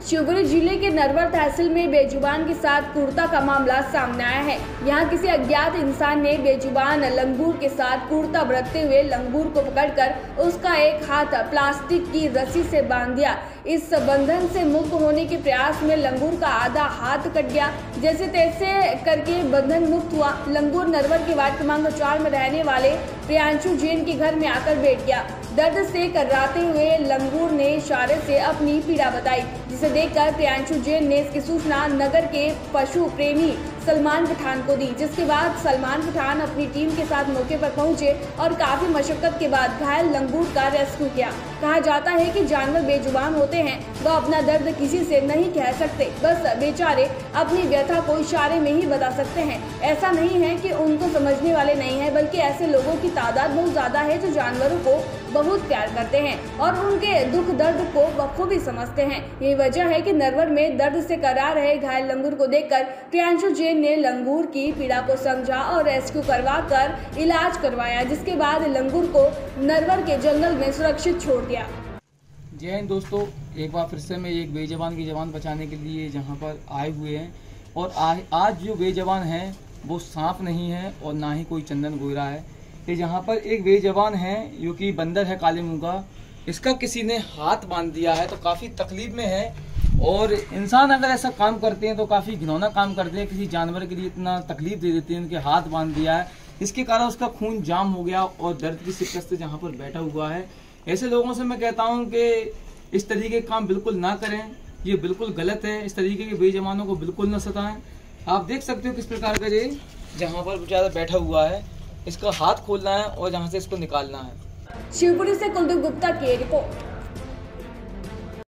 शिवपुरी जिले के नरवर तहसील में बेजुबान के साथ क्रूरता का मामला सामने आया है। यहां किसी अज्ञात इंसान ने बेजुबान लंगूर के साथ क्रूरता बरतते हुए लंगूर को पकड़कर उसका एक हाथ प्लास्टिक की रस्सी से बांध दिया। इस बंधन से मुक्त होने के प्रयास में लंगूर का आधा हाथ कट गया। जैसे तैसे करके बंधन मुक्त हुआ। लंगूर नरवर के वार्ड क्रमांक 4 में रहने वाले प्रियांशु जैन के घर में आकर बैठ गया। दर्द से कर्राते हुए लंगूर ने इशारे से अपनी पीड़ा बताई, जिसे देखकर प्रियांशु जैन ने इसकी सूचना नगर के पशु प्रेमी सलमान पठान को दी, जिसके बाद सलमान पठान अपनी टीम के साथ मौके पर पहुंचे और काफी मशक्कत के बाद घायल लंगूर का रेस्क्यू किया। कहा जाता है कि जानवर बेजुबान होते हैं, वह अपना दर्द किसी से नहीं कह सकते, बस बेचारे अपनी व्यथा को इशारे में ही बता सकते हैं। ऐसा नहीं है कि उनको समझने वाले नहीं है, बल्कि ऐसे लोगों की तादाद बहुत ज्यादा है जो जानवरों को बहुत प्यार करते हैं और उनके दुख दर्द को बखूबी समझते हैं। यही वजह है कि नरवर में दर्द से करा रहे घायल लंगूर को देखकर प्रियांशु जैन ने लंगूर की पीड़ा को समझा और रेस्क्यू करवाकर इलाज करवाया, जिसके बाद लंगूर को नरवर के जंगल में सुरक्षित छोड़ दिया। जय हिंद दोस्तों, एक बार फिर से मैं एक बेजबान की जान बचाने के लिए जहां पर आए हुए हैं और आज जो बेजबान है वो सांप नहीं है और ना ही कोई चंदन गोयरा है। ये जहाँ पर एक बेजबान है जो कि बंदर है काले मुंह का, इसका किसी ने हाथ बांध दिया है तो काफ़ी तकलीफ में है। और इंसान अगर ऐसा काम करते हैं तो काफ़ी घिनौना काम करते हैं, किसी जानवर के लिए इतना तकलीफ दे देते हैं, उनके हाथ बांध दिया है, इसके कारण उसका खून जाम हो गया और दर्द की शिकस्त से जहाँ पर बैठा हुआ है। ऐसे लोगों से मैं कहता हूँ कि इस तरीके के काम बिल्कुल ना करें, ये बिल्कुल गलत है। इस तरीके के बेजबानों को बिल्कुल न सताएं। आप देख सकते हो किस प्रकार का ये जहाँ पर बेचारा बैठा हुआ है, इसका हाथ खोलना है और जहाँ से इसको निकालना है। शिवपुरी से कुलदीप गुप्ता की रिपोर्ट।